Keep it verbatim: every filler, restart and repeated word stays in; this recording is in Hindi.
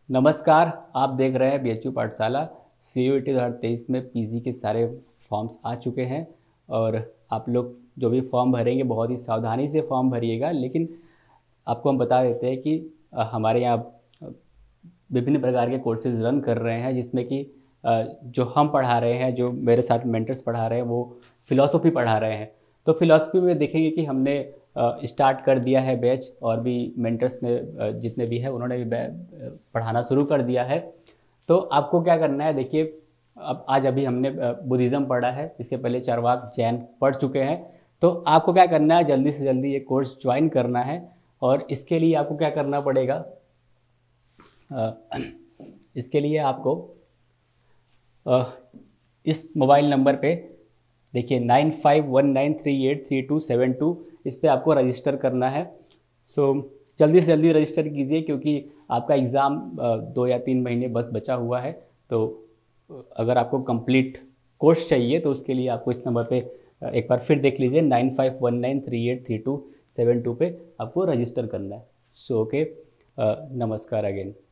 नमस्कार, आप देख रहे हैं बीएचयू पाठशाला। सीयूईटी दो हज़ार तेईस में पीजी के सारे फॉर्म्स आ चुके हैं और आप लोग जो भी फॉर्म भरेंगे बहुत ही सावधानी से फॉर्म भरिएगा। लेकिन आपको हम बता देते हैं कि अ, हमारे यहाँ अ, विभिन्न प्रकार के कोर्सेज रन कर रहे हैं, जिसमें कि अ, जो हम पढ़ा रहे हैं, जो मेरे साथ मेंटर्स पढ़ा रहे हैं, वो फ़िलॉसफ़ी पढ़ा रहे हैं। तो फ़िलॉसफ़ी में देखेंगे कि हमने स्टार्ट कर दिया है बैच, और भी मेंटर्स ने अ, जितने भी हैं उन्होंने भी बै- पढ़ाना शुरू कर दिया है। तो आपको क्या करना है, देखिए, अब आज अभी हमने बुद्धिज़्म पढ़ा है, इसके पहले चारवाक जैन पढ़ चुके हैं। तो आपको क्या करना है, जल्दी से जल्दी ये कोर्स ज्वाइन करना है। और इसके लिए आपको क्या करना पड़ेगा, अ, इसके लिए आपको अ, इस मोबाइल नंबर पे देखिए nine five one nine three eight three two seven two, इस पे आपको रजिस्टर करना है। सो जल्दी से जल्दी रजिस्टर कीजिए, क्योंकि आपका एग्ज़ाम दो या तीन महीने बस बचा हुआ है। तो अ, अगर आपको कंप्लीट कोर्स चाहिए तो उसके लिए आपको इस नंबर पे अ, एक बार फिर देख लीजिए, nine five one nine three eight three two seven two पे आपको रजिस्टर करना है। सो ओके, नमस्कार अगेन।